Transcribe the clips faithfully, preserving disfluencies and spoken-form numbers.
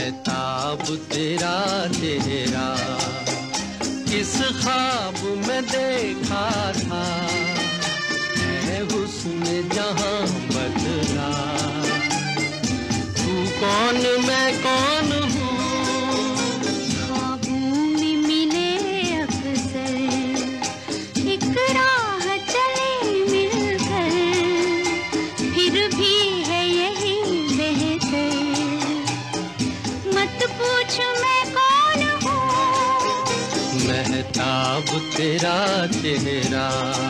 महताब तेरा चेहरा किस ख्वाब में देखा था, है हुस्न जहां बदला। तू कौन मैं कौन हूँ, ख्वाबों में मिले अक्सर, एक राह चले मिलकर, फिर भी है यही बेहतर। मत पूछ मैं कौन हूँ, महताब तेरा चेहरा।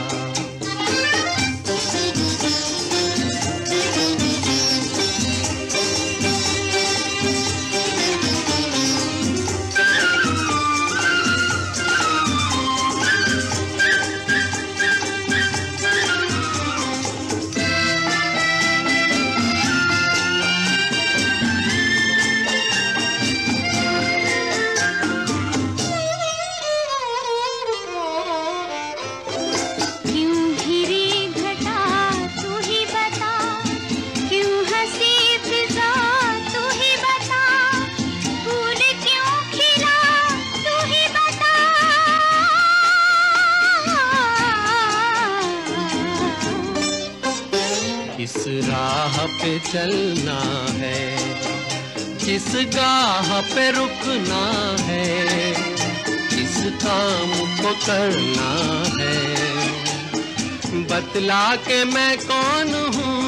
किस राह पे चलना है, किस गाह पे रुकना है, किस काम को करना है, बतला के मैं कौन हूँ,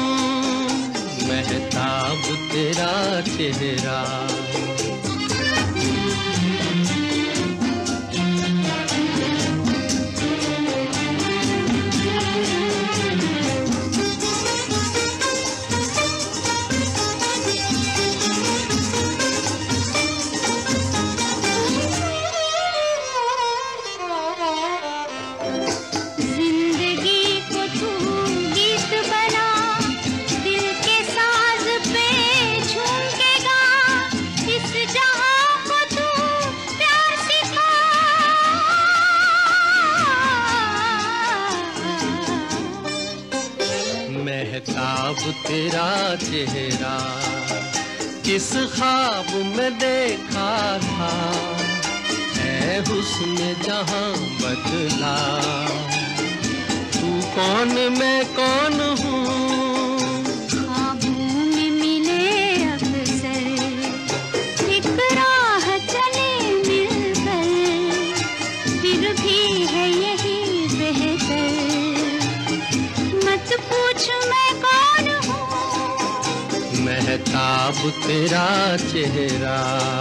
महताब तेरा चेहरा। महताब तेरा चेहरा किस ख्वाब में देखा था, है हुस्न जहां बदला। तू कौन मैं कौन हूँ, ख्वाबों में मिले अक्सर, एक राह चले मिलकर, फिर भी है यही बेहतर। मत पूछ मैं कौन हूँ, महताब तेरा चेहरा।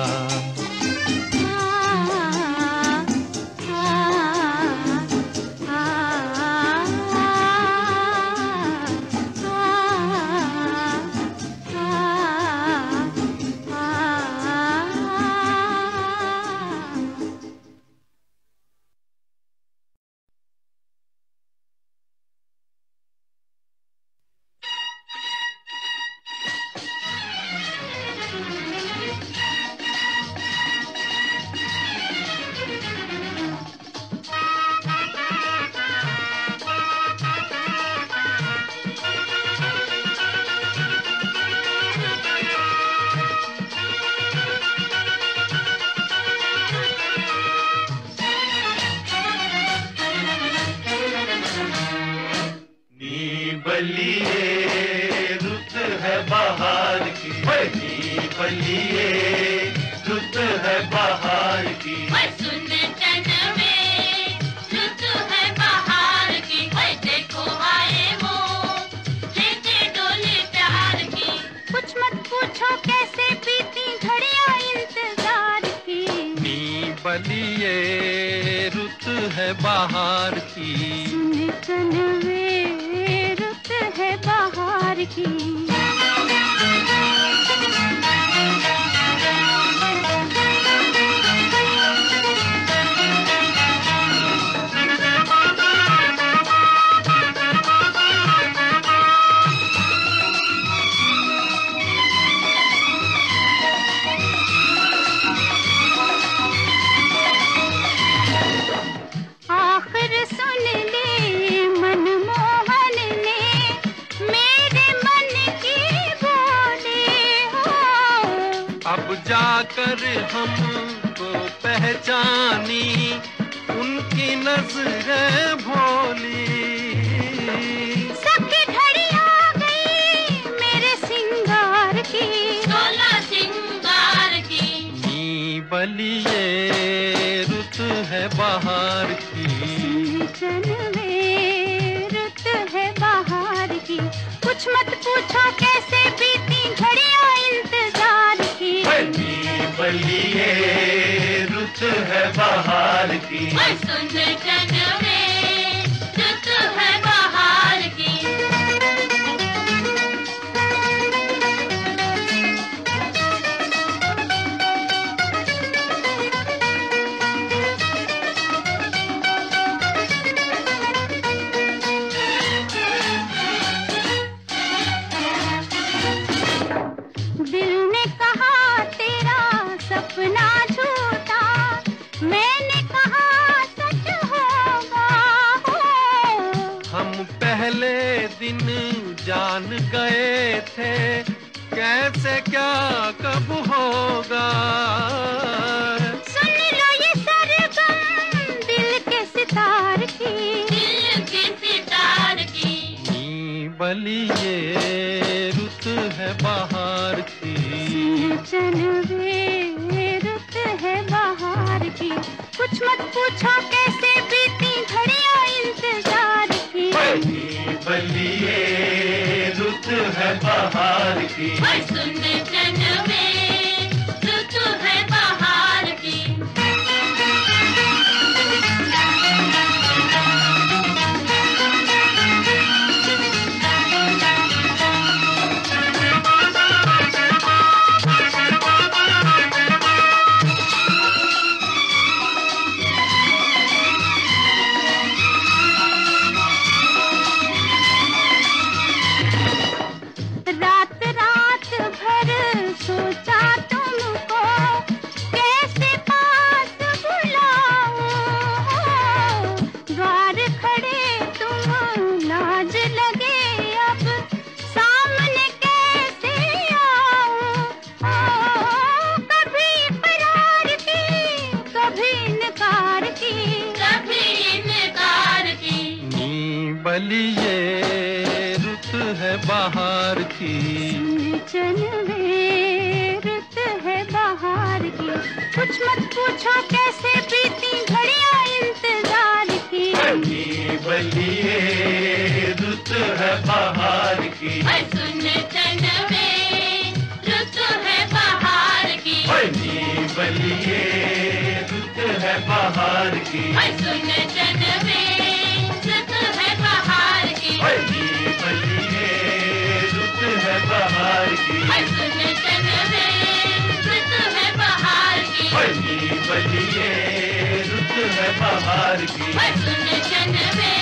बलिए रुत है बाहर की, नी बलिए रुत है बाहर की, सुन चन में रुत है बाहर की, देखो आए वो लेके डोली प्यार की। कुछ मत पूछो कैसे बीती घड़ियां इंतजार की, नी बलिए रुत है बाहर की, सुन चन में रुत है बाहर की। आखिर सुन ले मनमोहन ने मेरे मन की तब जाकर हमको पहचानी उनकी नजरें भोली। सबकी घड़ी आ गई मेरे सिंगार की, सोलह सिंगार की। नी बलिए रुत है बाहर की, चन में रुत है बाहर की। कुछ मत पूछो कैसे बीती घड़ियां इंतजार की। नी बलिए रुत है बाहर की। ओए सुन चन में रुत है बाहर की। दिल ने कहा तेरा सपना झूठा, मैंने कहा सच होगा। हम पहले दिन जान गए थे कैसे क्या कब होगा। सुन लो ये सरगम दिल के सितार की, दिल के सितार की। नी बलिए रुत है बाहर की, चन में रुत है बाहर की। कुछ मत पूछो कैसे बीती घड़ियां इंतजार की। नी बलिए रुत है बाहर की। ओए सुन चन में रुत है बाहर की। रात रात भर सोचा तुमको कैसे पास बुलाऊं। द्वार खड़े तुम लाज लगे अब सामने कैसे आऊं। कभी इकरार की कभी इनकार की, कभी इनकार की। नी बलिए रुत है बाहर की, चन में रुत है बाहर की। कुछ मत पूछो कैसे बीती घड़ियां इंतजार की। नी बलिए रुत है बाहर की। ओए सुन चन में रुत है बाहर की। नी बलिए रुत है बाहर की। ओए सुन चन में रुत है बाहर की। नी बलिए रुत है बाहर की। ओए सुन चन में रुत है बाहर की। नी बलिए रुत है बाहर की। ओए सुन चन में